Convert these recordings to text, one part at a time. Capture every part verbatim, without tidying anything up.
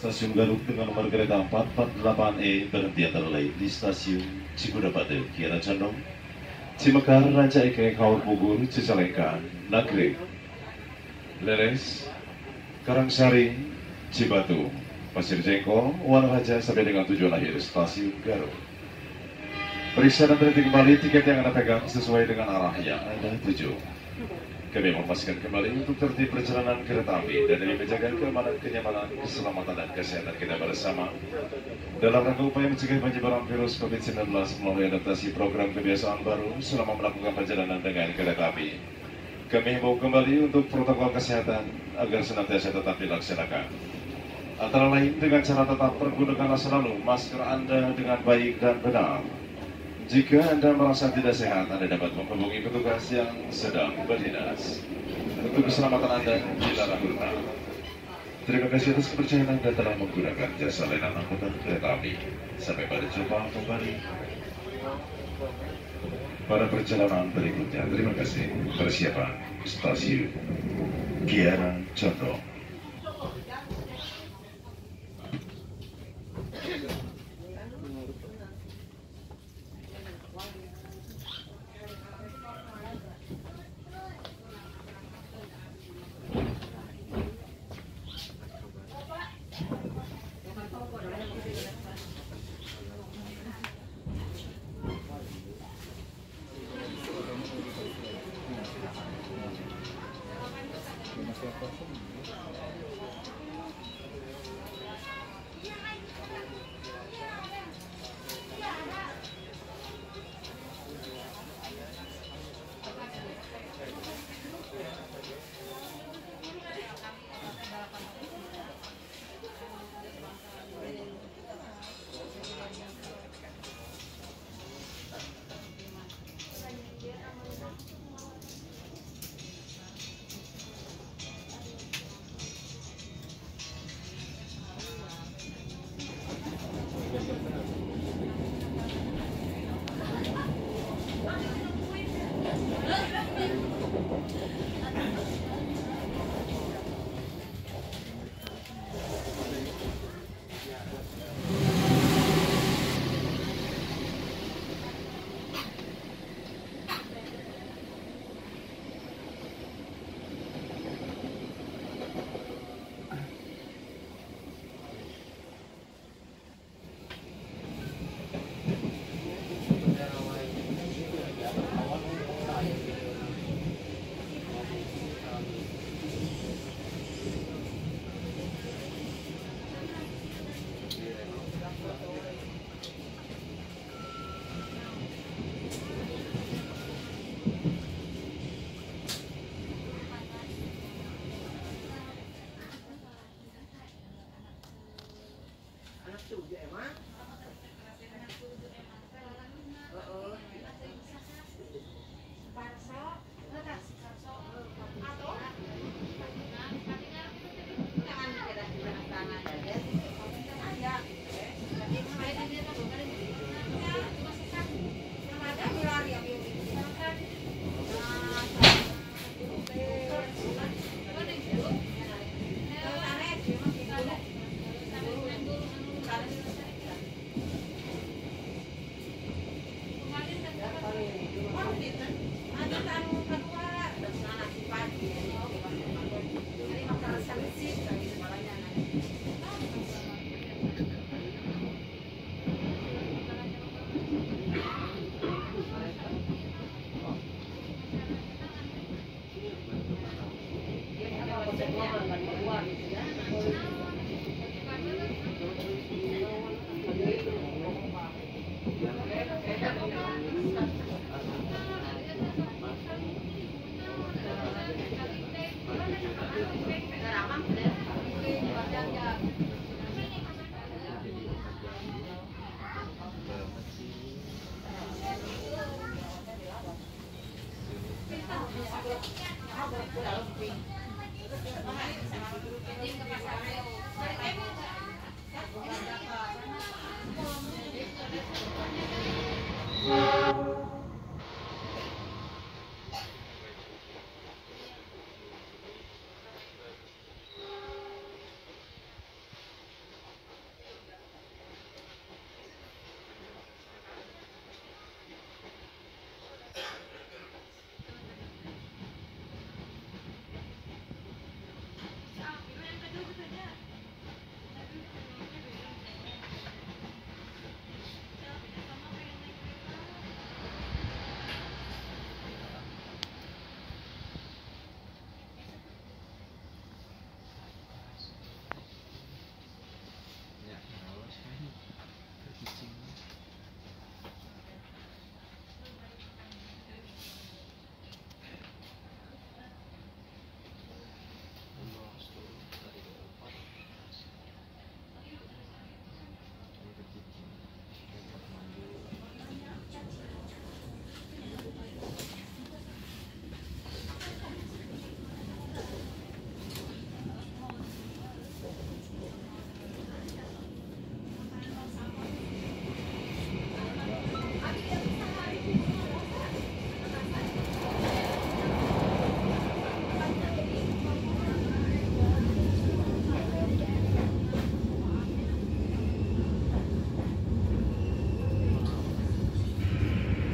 Stasiun Garut dengan nomor kereta empat empat delapan E berhenti antara lain di stasiun Cikudapate, Kiara Condong, Cimekar, Ranca Ekek, Kaur Bogor, Cicalengka, Nagreg, Leres, Karangsari, Cibatu, Pasir Jengkol, Wanaraja sampai dengan tujuan akhir stasiun Garut. Periksa dan terhenti kembali tiket yang Anda pegang sesuai dengan arah yang Anda tuju. Kami memastikan kembali untuk tertib perjalanan kereta api dan demi menjaga keamanan, kenyamanan, keselamatan dan kesehatan kita bersama dalam rangka upaya mencegah penyebaran virus COVID sembilan belas melalui adaptasi program kebiasaan baru selama melakukan perjalanan dengan kereta api. Kami himbau kembali untuk protokol kesehatan agar senantiasa tetap dilaksanakan. Antara lain dengan cara tetap pergunakanlah selalu masker Anda dengan baik dan benar. Jika Anda merasa tidak sehat, Anda dapat menghubungi petugas yang sedang berdinas. Untuk keselamatan Anda, dilarang berenang. Terima kasih atas kepercayaan Anda telah menggunakan jasa layanan angkutan kereta api. Sampai pada jumpa kembali pada perjalanan berikutnya. Terima kasih. Persiapan stasiun Kiara Condong.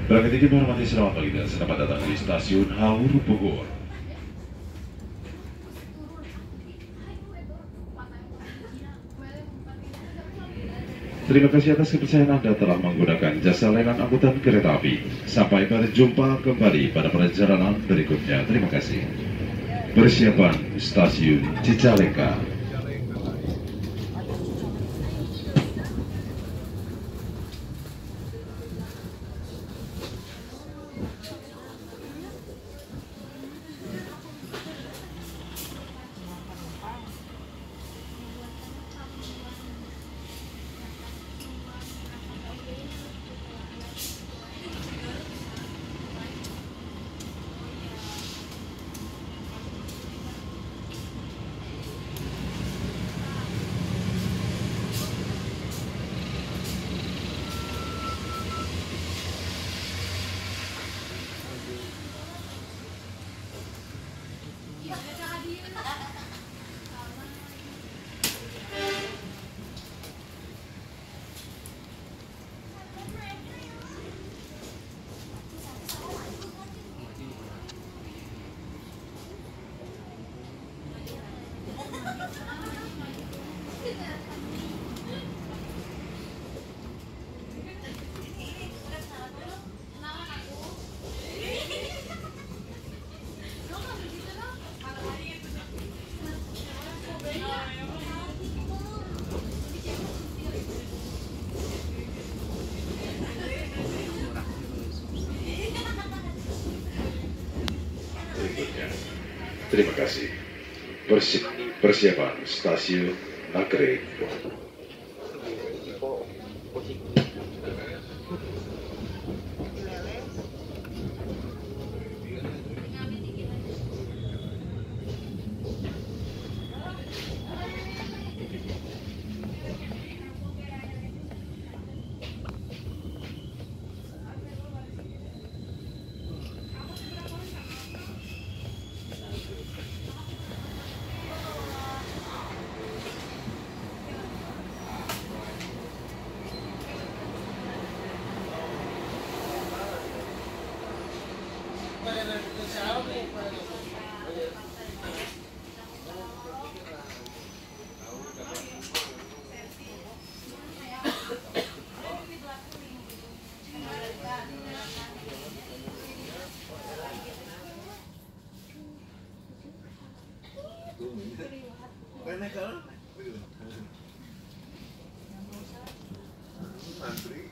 Berangkat tinggi menghormati selamat pagi dan selamat datang di Stasiun Haur Bogor. Terima kasih atas kepercayaan Anda telah menggunakan jasa layanan angkutan kereta api. Sampai berjumpa kembali pada perjalanan berikutnya. Terima kasih. Persiapan Stasiun Cicalengka. Terima kasih. Persi persiapan Stasiun Nagreg. Antri.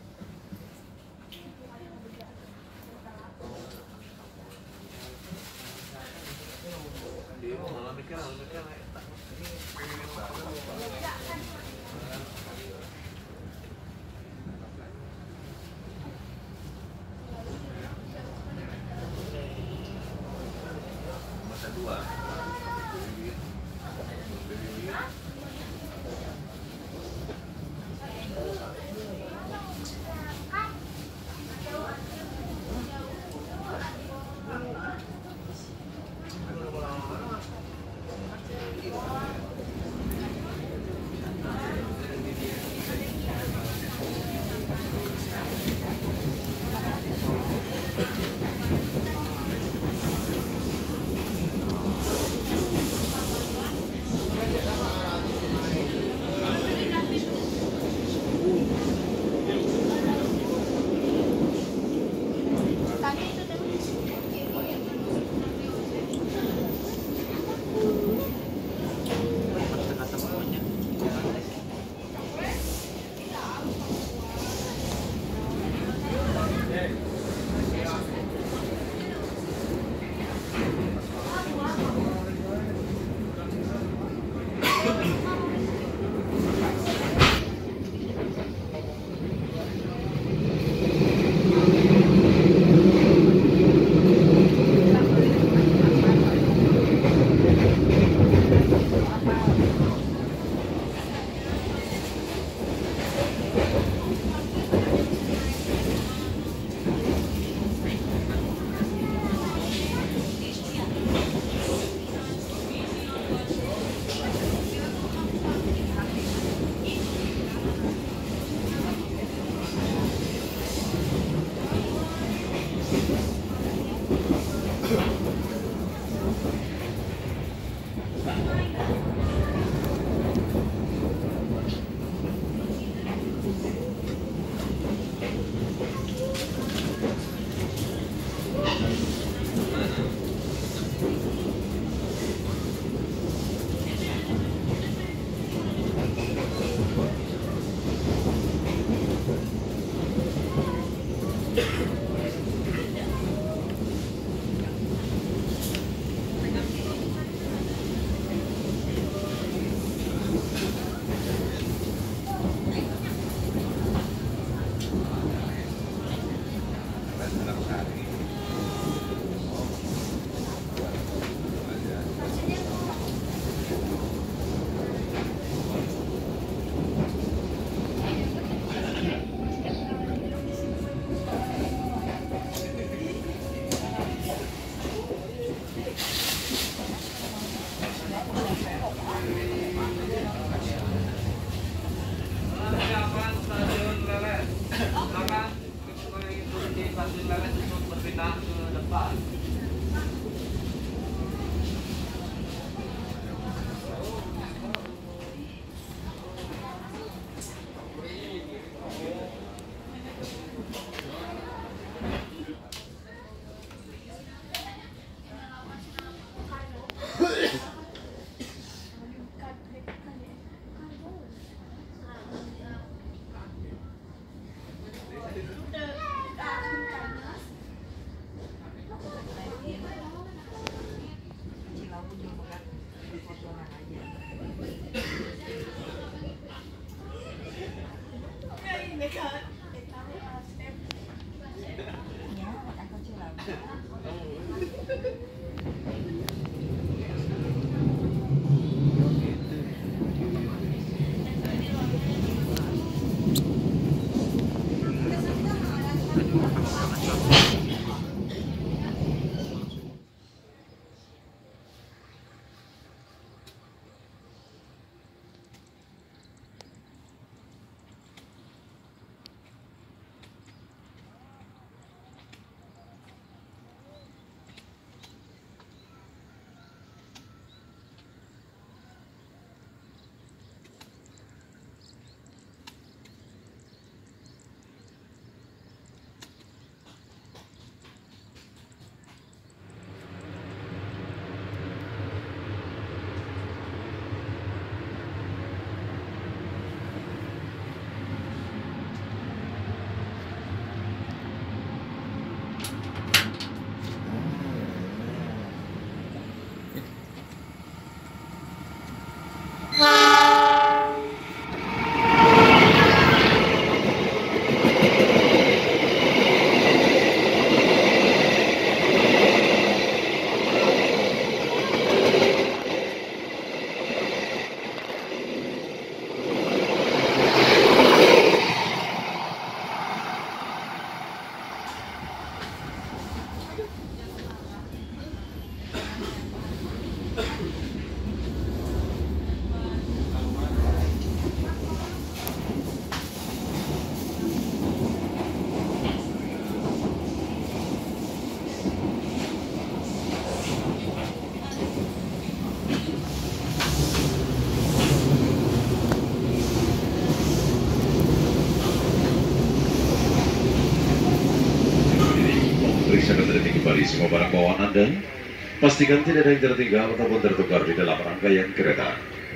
Periksa dan kembali semua barang bawaan Anda. Pastikan tidak ada yang tertinggal ataupun tertukar di dalam rangkaian kereta.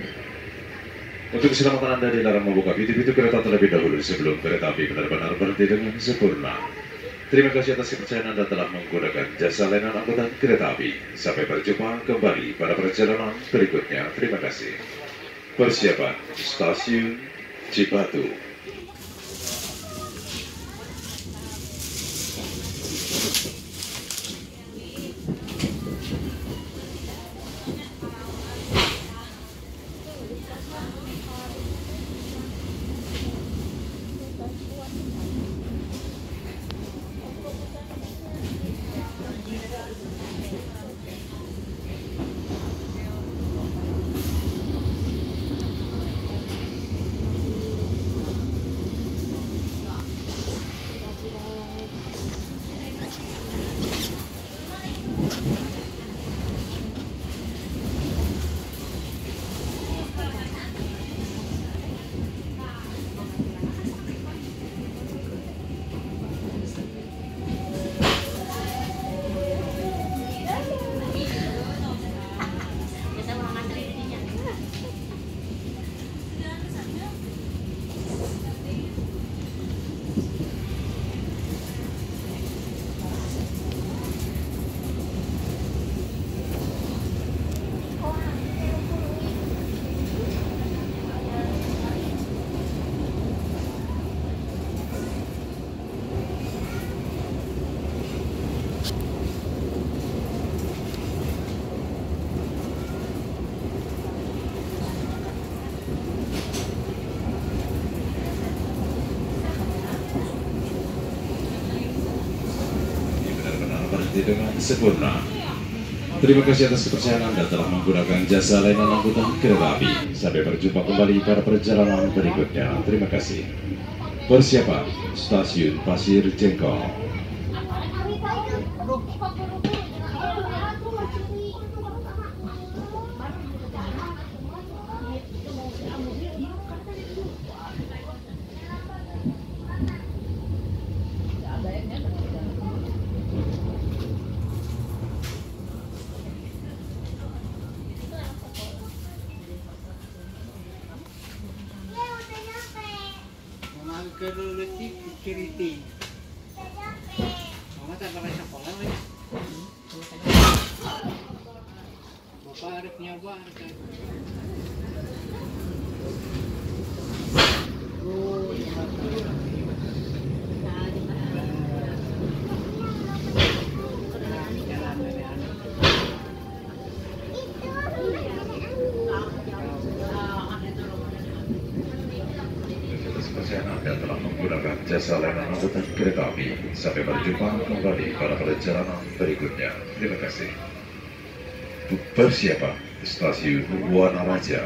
Untuk keselamatan Anda dilarang membuka pintu-pintu kereta terlebih dahulu sebelum kereta api benar-benar berhenti dengan sempurna. Terima kasih atas kepercayaan Anda telah menggunakan jasa layanan angkutan kereta api. Sampai berjumpa kembali pada perjalanan berikutnya. Terima kasih. Persiapan Stasiun Cibatu. Dengan sempurna. Terima kasih atas kepercayaan Anda telah menggunakan jasa layanan angkutan kereta api. Sampai berjumpa kembali pada perjalanan berikutnya. Terima kasih. Persiapan Stasiun Pasir Jengkol. Keluletik ceriti. Mama tak pernah sekolah ya. Bapak harus nyoba. Oh, kepercayaan Anda telah menggunakan jasa layanan angkutan kereta api. Sampai berjumpa kembali pada perjalanan berikutnya. Terima kasih. Persiapan stasiun Wanaraja.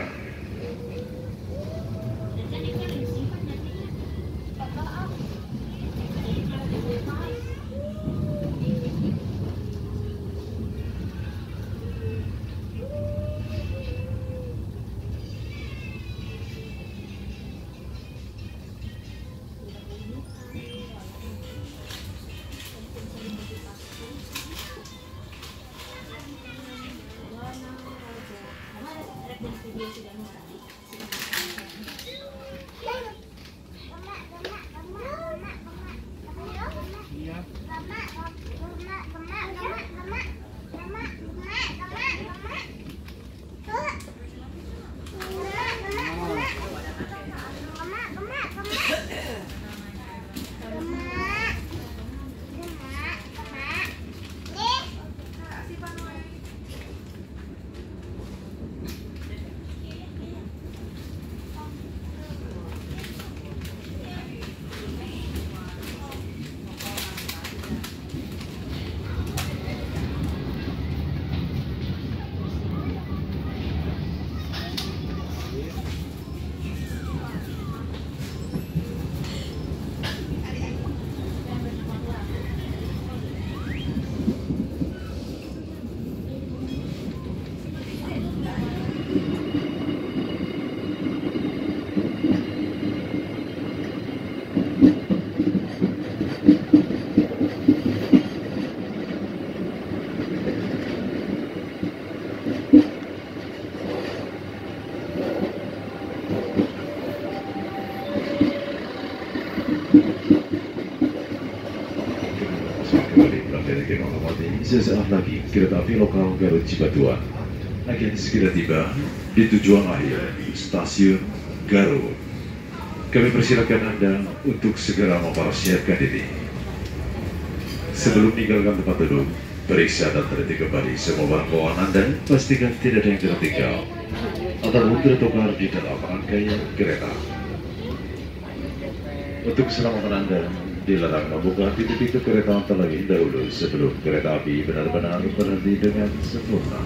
Sesaat lagi kereta api lokal Garut Cibatuan akan segera tiba di tujuan akhir stasiun Garut. Kami persilakan Anda untuk segera mempersiapkan diri. Sebelum meninggalkan tempat duduk, periksa dan teliti kembali semua barang bawaan Anda, pastikan tidak ada yang tertinggal ataupun tertukar di dalam rangkaian kereta. Untuk keselamatan Anda, dilarang membuka pintu-pintu kereta terlebih dahulu sebelum kereta api benar-benar berhenti dengan sempurna.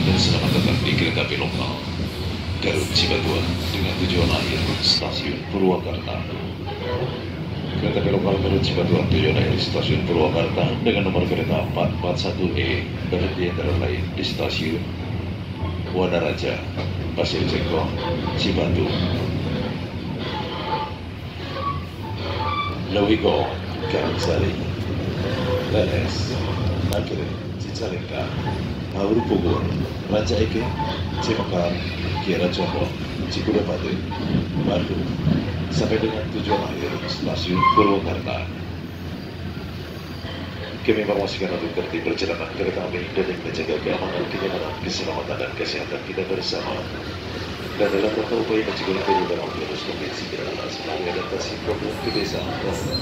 dan selamat datang di kereta api lokal Garut Cibatuan dengan tujuan akhir stasiun Purwakarta. Kereta api lokal Garut Cibatuan tujuan akhir stasiun Purwakarta dengan nomor kereta empat empat satu E berhenti antara lain di stasiun Wadaraja, Pasir Jengkong, Cibatu. Lewiko, Karangsari, Leles, Nagrek, Cicalengka, Haur Bogor, Ranca Ekek, Cimakar, Kiara Condong, Cikudapati, Bandung, sampai dengan tujuan akhir stasiun Purwakarta. Kami informasikan untuk tertib perjalanan kereta api dan menjaga keamanan, kenyamanan, keselamatan dan kesehatan kita bersama. Dan dalam rangka upaya mencegah penyebaran virus covid sembilan belas melalui adaptasi program kebiasaan lokal.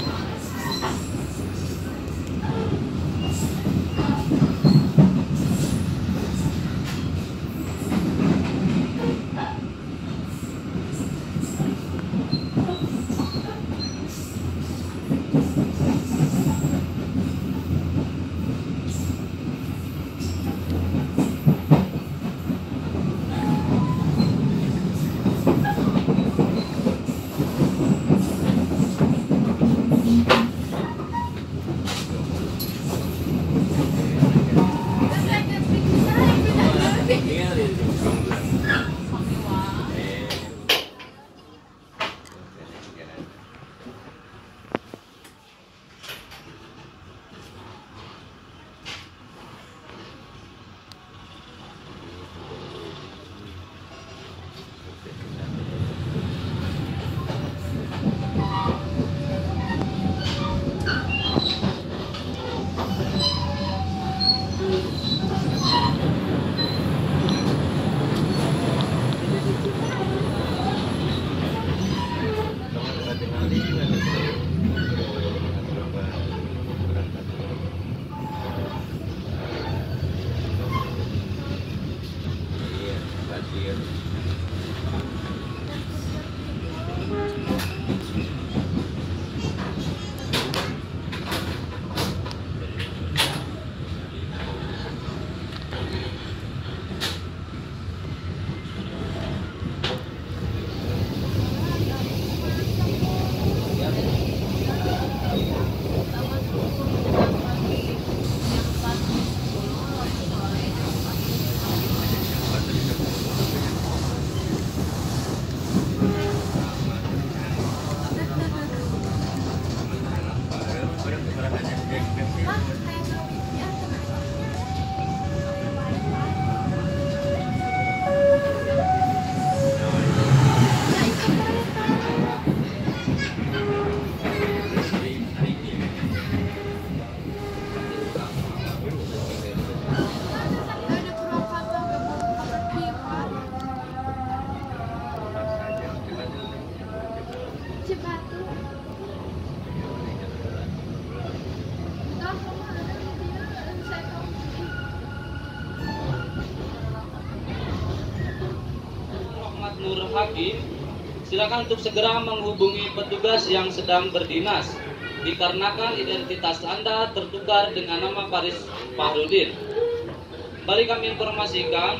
Nur Hakim, silakan untuk segera menghubungi petugas yang sedang berdinas dikarenakan identitas Anda tertukar dengan nama Faris Fahrudin. Kembali kami informasikan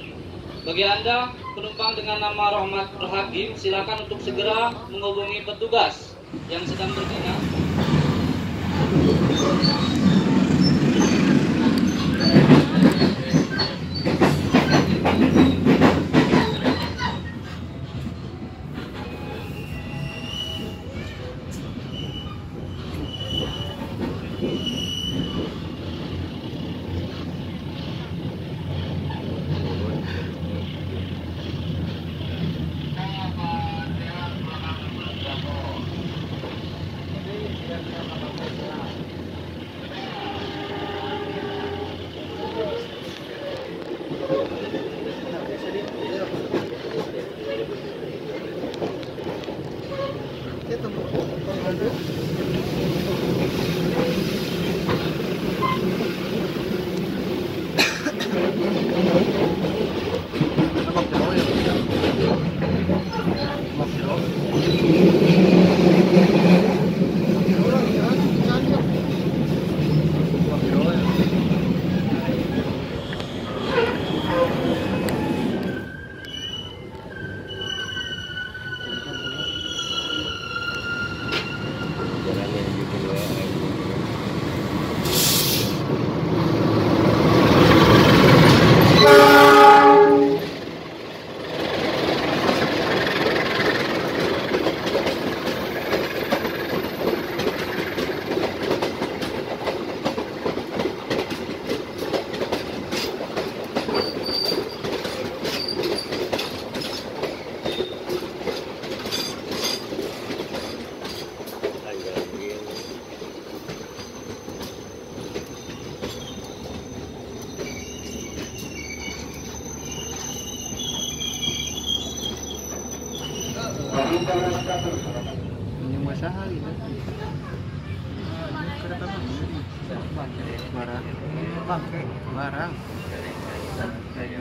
bagi Anda penumpang dengan nama Rahmat Nur Hakim, silakan untuk segera menghubungi petugas yang sedang berdinas. Ini masalah gitu. Barang, pakai barang. Kayak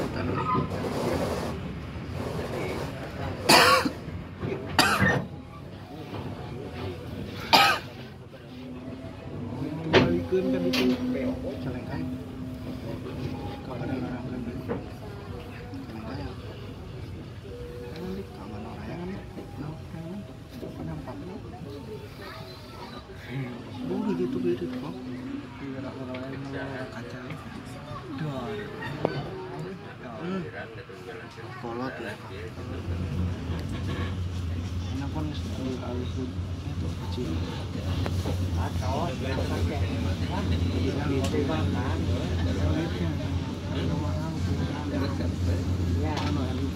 balikin kan itu celengkai. Kabar orang beli. Celengkai. Nanti kawan orang yang ini, nah, nampak. Boleh gitu gitu kok. Kaca. Dor. Hmm. Kolot ya. Ini pun alus itu kecil. Atau pakai gitu kan. Ya, anu alus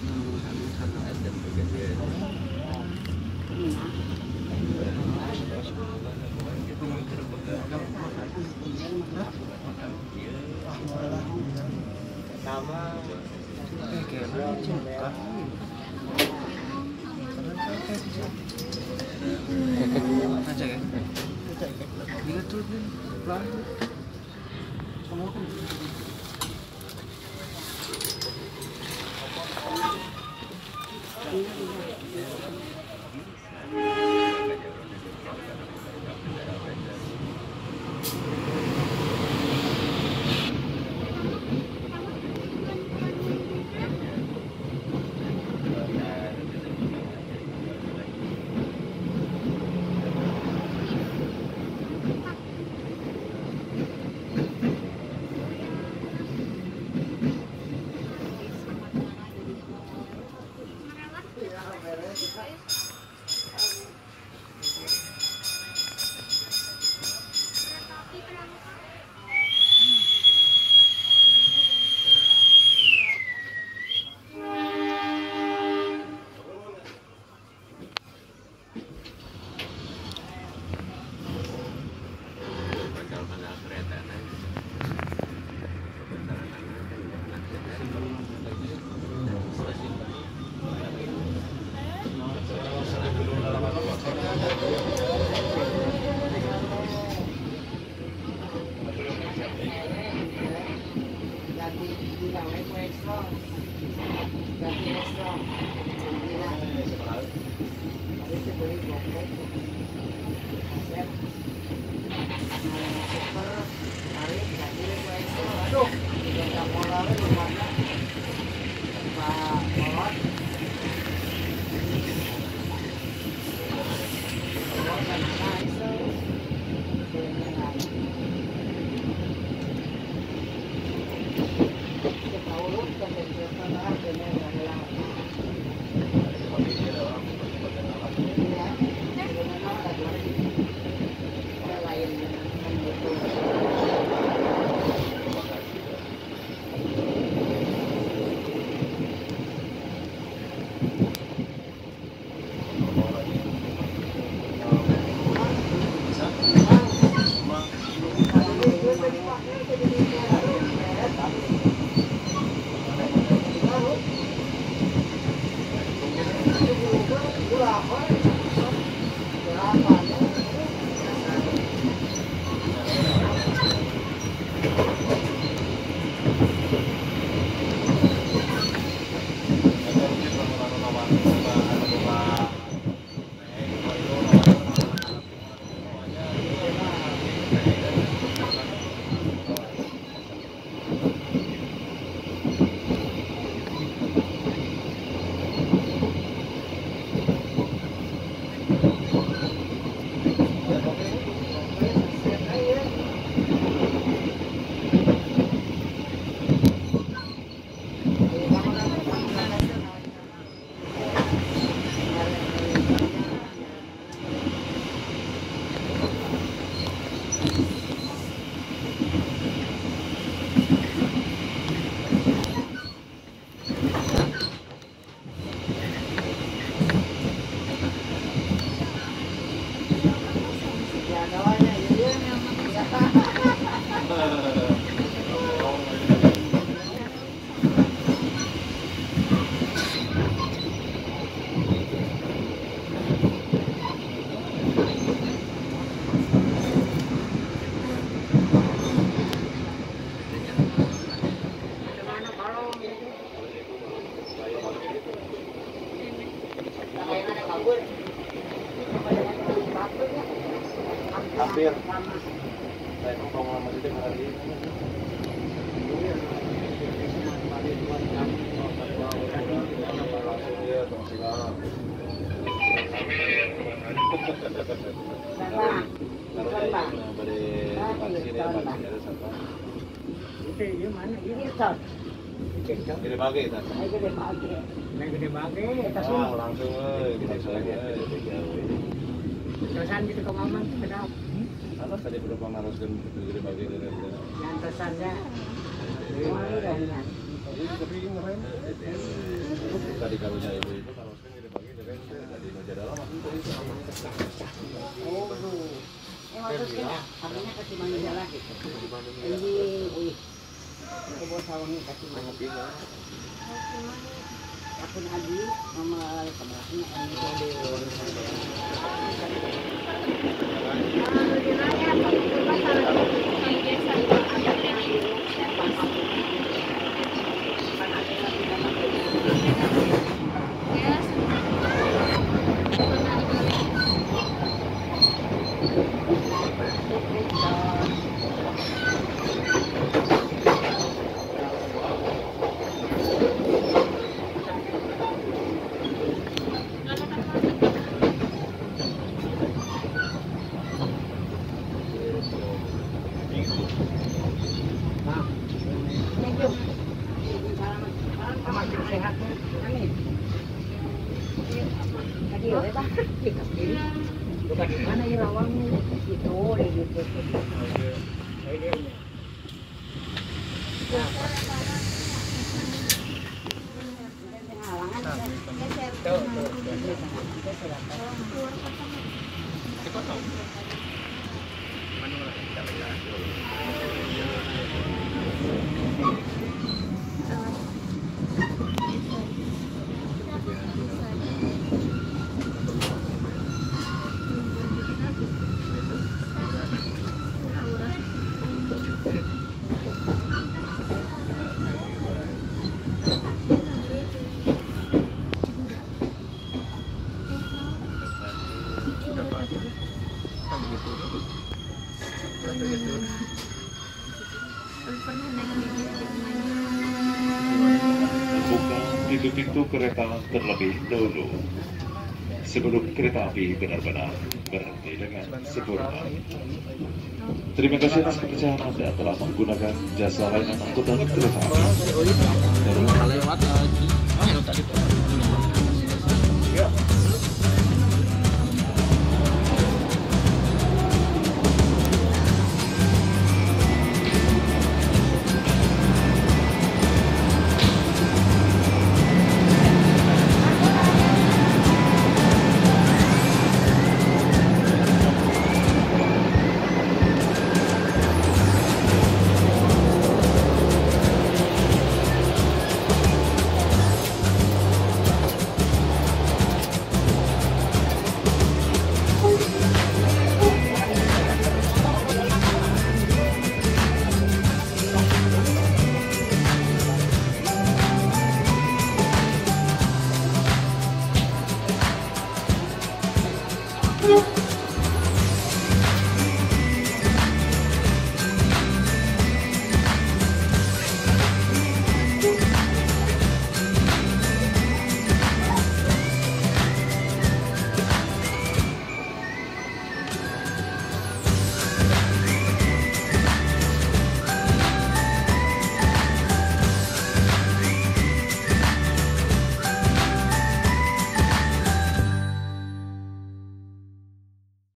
sama kayak kan aja kan dia tuh pelan semua kan Hampir. Saya ngomong sama dia hari ini. Langsung dia dong silang. Itu mana? Ini tos. Gede bagi ta. Ayo gede bagi. Nek gede bagi, eta Ah, sun. langsung euy kita soalnya. Terusan gitu ke mamang tuh kenapa? Alas tadi berapa naraskeun gede bagi dari. Yang terusannya. Ini dah. Tapi ngapain? Tadi karunya ibu itu naraskeun gede bagi dari tadi meja dalam aku tadi sama. Oh, eh maksudnya artinya kasih manusia lagi. Ini, wih, kebun sawahnya kasih manusia. Akun Adi, mama keberasnya sehat. Amin. Tadi ya, Pak. Bukan di mana ya rawangnya? Itu di situ. Buka pintu-pintu kereta terlebih dahulu sebelum kereta api benar-benar berhenti dengan sempurna. Terima kasih atas kepercayaan Anda telah menggunakan jasa layanan angkutan kereta api. lewat lagi. Oh, tadi Thank you.